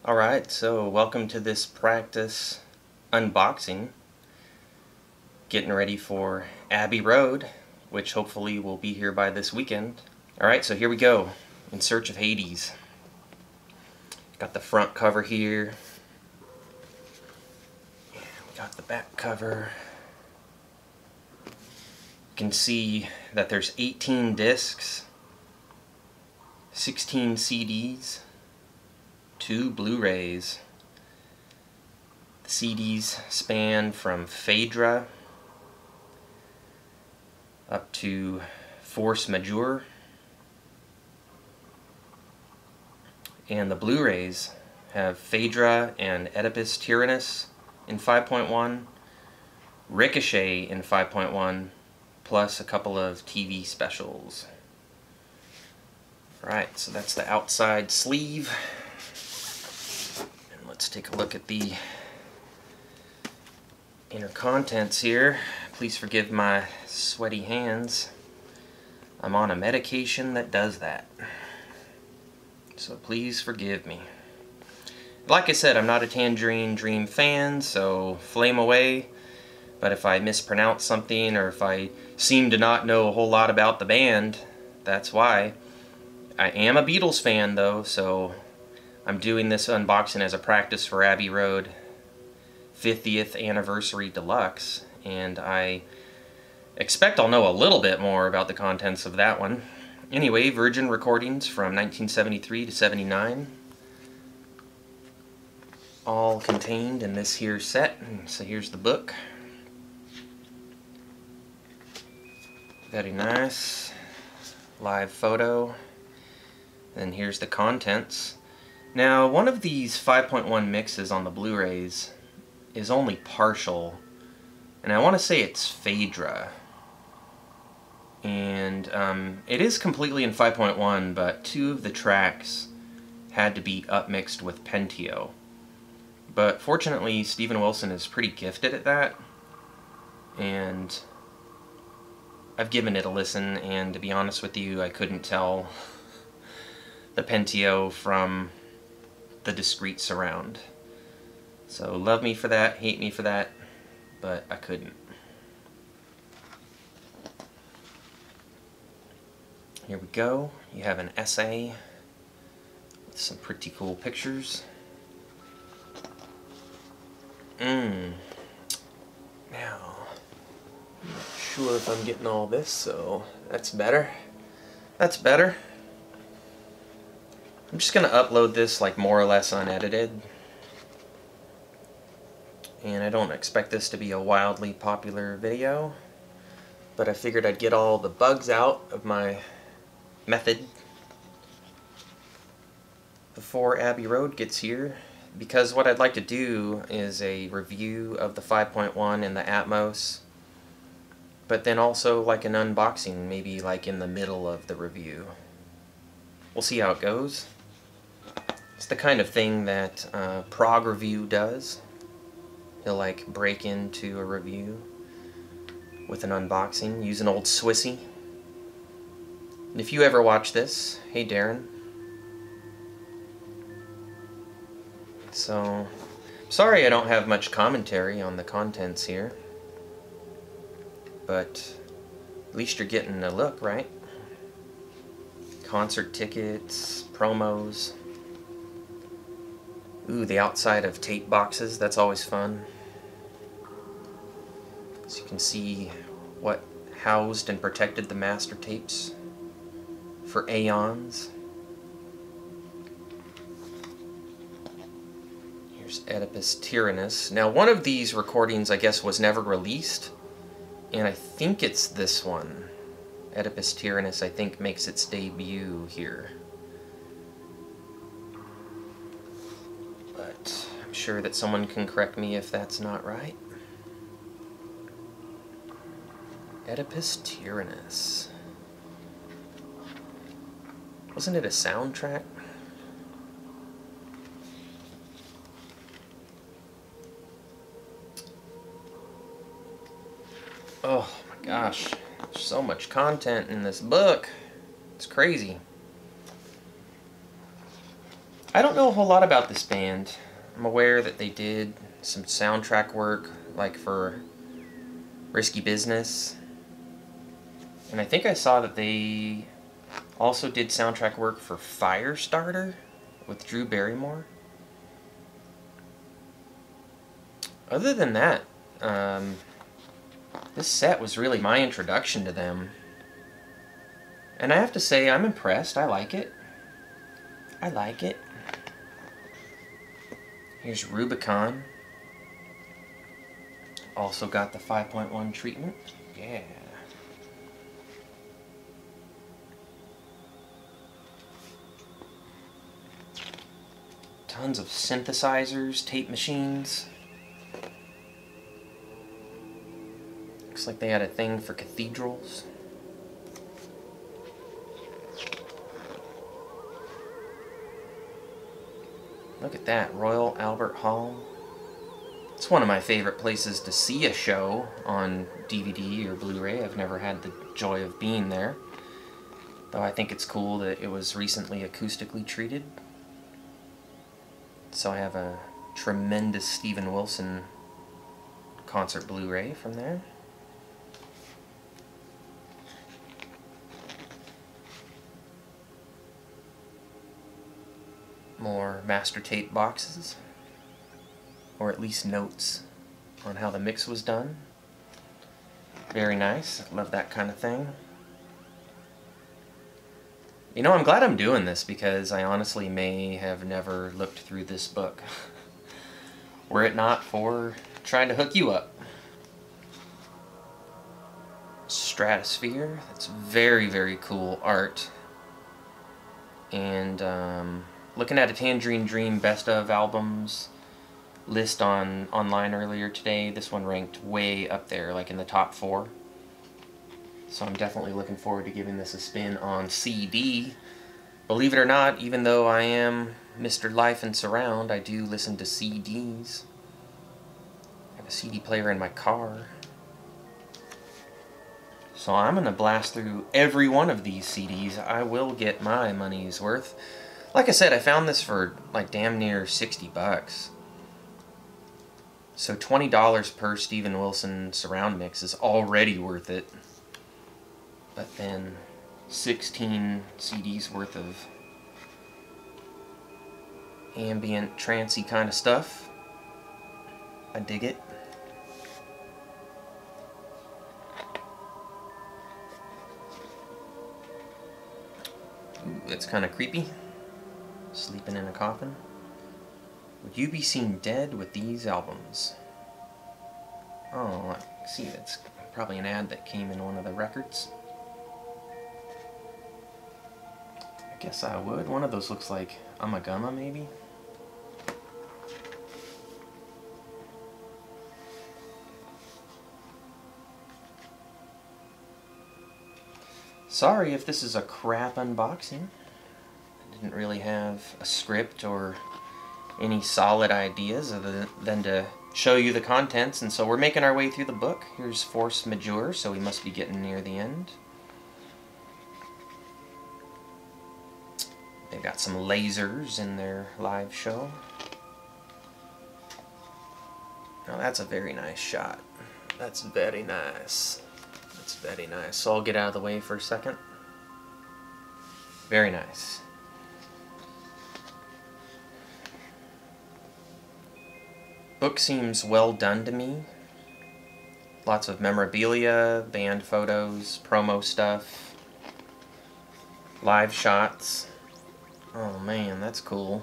Alright, so welcome to this practice unboxing. Getting ready for Abbey Road, which hopefully will be here by this weekend. Alright, so here we go. In Search of Hades. Got the front cover here. And we got the back cover. You can see that there's 18 discs, 16 CDs, 2 Blu-rays. The CDs span from Phaedra up to Force Majeure, and the Blu-rays have Phaedra and Oedipus Tyrannus in 5.1, Ricochet in 5.1, plus a couple of TV specials. Alright, so that's the outside sleeve. And let's take a look at the inner contents here. Please forgive my sweaty hands. I'm on a medication that does that. So please forgive me. Like I said, I'm not a Tangerine Dream fan, so flame away. But if I mispronounce something or if I seem to not know a whole lot about the band, that's why. I am a Beatles fan though, so I'm doing this unboxing as a practice for Abbey Road 50th Anniversary Deluxe, and I expect I'll know a little bit more about the contents of that one. Anyway, Virgin recordings from 1973 to 79. All contained in this here set. So here's the book. Very nice. Live photo. And here's the contents. Now, one of these 5.1 mixes on the Blu-rays is only partial. And I want to say it's Phaedra. And it is completely in 5.1, but 2 of the tracks had to be upmixed with Pentio. But fortunately, Steven Wilson is pretty gifted at that, and I've given it a listen, and to be honest with you, I couldn't tell the Pentio from the discrete surround. So love me for that, hate me for that, but I couldn't. Here we go. You have an essay with some pretty cool pictures. Now, I'm not sure if I'm getting all this, so that's better. That's better. I'm just gonna upload this like more or less unedited. And I don't expect this to be a wildly popular video, but I figured I'd get all the bugs out of my method before Abbey Road gets here, because what I'd like to do is a review of the 5.1 and the Atmos, but then also like an unboxing, maybe like in the middle of the review. We'll see how it goes. It's the kind of thing that Prog Review does. He'll like break into a review with an unboxing, use an old Swissy. And if you ever watch this, hey Darren. So, sorry I don't have much commentary on the contents here, but at least you're getting a look, right? Concert tickets, promos. Ooh, the outside of tape boxes, that's always fun. So you can see what housed and protected the master tapes for aeons. Here's Oedipus Tyrannus. Now, one of these recordings, I guess, was never released, and I think it's this one. Oedipus Tyrannus, I think, makes its debut here. But I'm sure that someone can correct me if that's not right. Oedipus Tyrannus. Wasn't it a soundtrack? Oh my gosh, there's so much content in this book. It's crazy. I don't know a whole lot about this band. I'm aware that they did some soundtrack work, like for Risky Business. And I think I saw that they also did soundtrack work for Firestarter with Drew Barrymore. Other than that, this set was really my introduction to them. And I have to say, I'm impressed. I like it. I like it. Here's Rubicon. Also got the 5.1 treatment. Yeah. Tons of synthesizers, tape machines. Looks like they had a thing for cathedrals. Look at that, Royal Albert Hall. It's one of my favorite places to see a show on DVD or Blu-ray. I've never had the joy of being there, though I think it's cool that it was recently acoustically treated. So I have a tremendous Steven Wilson concert Blu-ray from there. More master tape boxes, or at least notes on how the mix was done. Very nice. Love that kind of thing. You know, I'm glad I'm doing this because I honestly may have never looked through this book were it not for trying to hook you up. Stratosphere. That's very, very cool art. And looking at a Tangerine Dream Best of albums list online earlier today, this one ranked way up there, like in the top 4. So I'm definitely looking forward to giving this a spin on CD. Believe it or not, even though I am Mr. Life and Surround, I do listen to CDs. I have a CD player in my car. So I'm going to blast through every one of these CDs. I will get my money's worth. Like I said, I found this for like damn near 60 bucks. So $20 per Steven Wilson surround mix is already worth it. But then 16 CDs worth of ambient, trancey kind of stuff. I dig it. Ooh, that's kind of creepy. Sleeping in a coffin. Would you be seen dead with these albums? Oh, I see, that's probably an ad that came in one of the records. I guess I would. One of those looks like Amagama, maybe? Sorry if this is a crap unboxing. I didn't really have a script or any solid ideas other than to show you the contents, and so we're making our way through the book. Here's Force Majeure, so we must be getting near the end. They've got some lasers in their live show. Now that's a very nice shot. That's very nice. That's very nice. So I'll get out of the way for a second. Very nice. Book seems well done to me. Lots of memorabilia, band photos, promo stuff, live shots. Oh man, that's cool.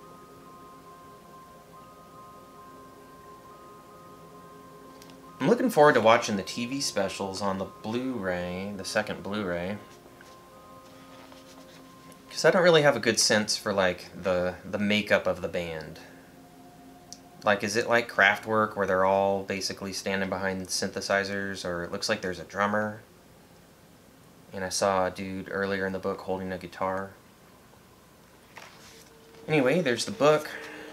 I'm looking forward to watching the TV specials on the Blu-ray, the second Blu-ray. Because I don't really have a good sense for like the makeup of the band. Like, is it like Kraftwerk where they're all basically standing behind synthesizers, or it looks like there's a drummer? And I saw a dude earlier in the book holding a guitar. Anyway, there's the book.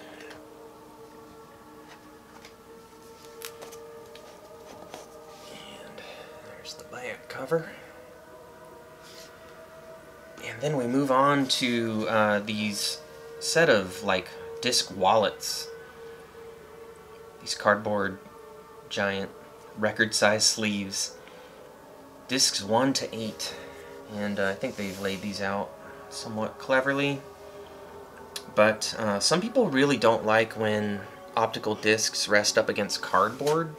And there's the back cover. And then we move on to these set of like disc wallets. These cardboard giant record-sized sleeves. Discs 1 to 8. And I think they've laid these out somewhat cleverly. But some people really don't like when optical discs rest up against cardboard.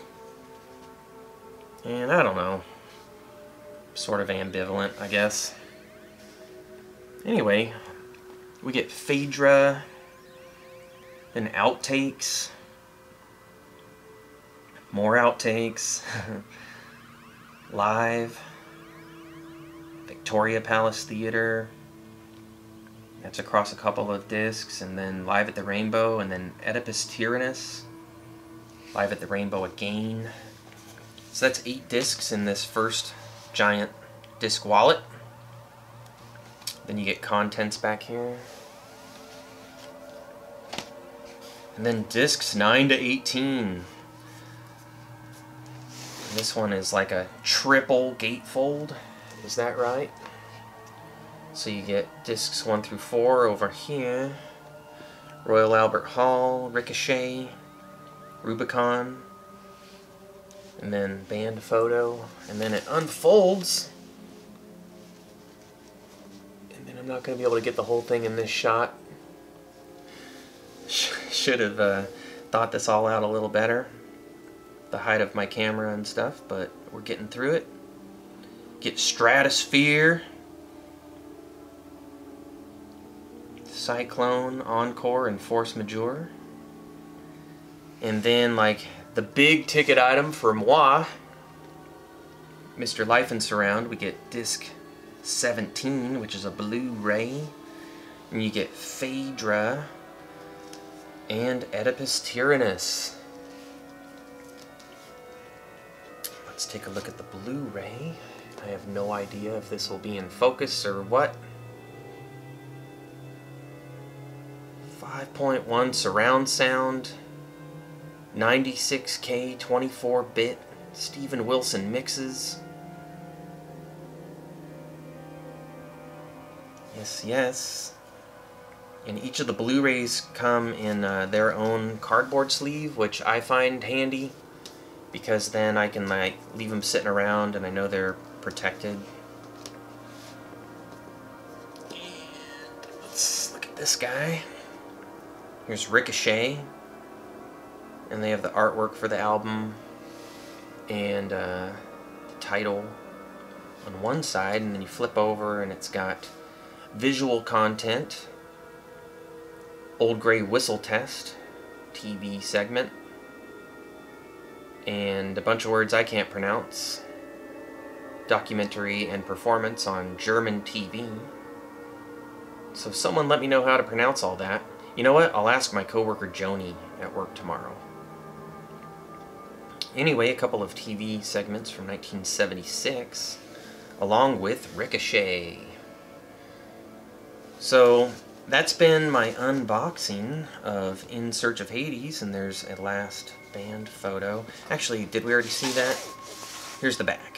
And I don't know. Sort of ambivalent, I guess. Anyway, we get Phaedra, then outtakes, more outtakes, live, Victoria Palace Theater, that's across a couple of discs, and then Live at the Rainbow, and then Oedipus Tyrannus, Live at the Rainbow again. So that's 8 discs in this first giant disc wallet. Then you get contents back here. And then discs 9 to 18. And this one is like a triple gatefold. Is that right? So you get discs 1 through 4 over here. Royal Albert Hall, Ricochet, Rubicon, and then band photo. And then it unfolds. I'm not going to be able to get the whole thing in this shot. Should have thought this all out a little better. The height of my camera and stuff, but we're getting through it. Get Stratosphere, Cyclone, Encore, and Force Majeure. And then, like, the big ticket item for moi, Mr. Life and Surround, we get disc 17, which is a Blu-ray, and you get Phaedra and Oedipus Tyrannus. Let's take a look at the Blu-ray. I have no idea if this will be in focus or what. 5.1 surround sound, 96K 24-bit Steven Wilson mixes. Yes, yes. And each of the Blu-rays come in their own cardboard sleeve, which I find handy because then I can like leave them sitting around and I know they're protected. And let's look at this guy. Here's Ricochet, and they have the artwork for the album and the title on one side, and then you flip over and it's got visual content, Old Grey Whistle Test, TV segment, and a bunch of words I can't pronounce, documentary and performance on German TV. So someone let me know how to pronounce all that. You know what? I'll ask my coworker Joni at work tomorrow. Anyway, a couple of TV segments from 1976, along with Ricochet. So that's been my unboxing of In Search of Hades, and there's a last band photo. Actually, did we already see that? Here's the back.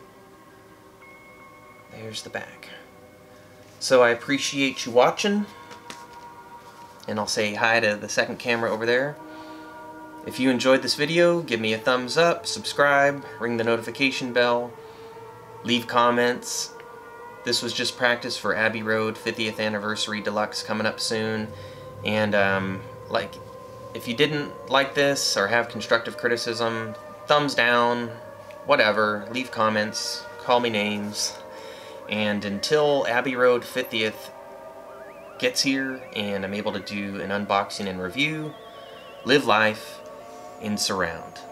There's the back. So I appreciate you watching, and I'll say hi to the second camera over there. If you enjoyed this video, give me a thumbs up, subscribe, ring the notification bell, leave comments. This was just practice for Abbey Road 50th Anniversary Deluxe coming up soon. And like, if you didn't like this or have constructive criticism, thumbs down, whatever, leave comments, call me names. And until Abbey Road 50th gets here and I'm able to do an unboxing and review, live life in surround.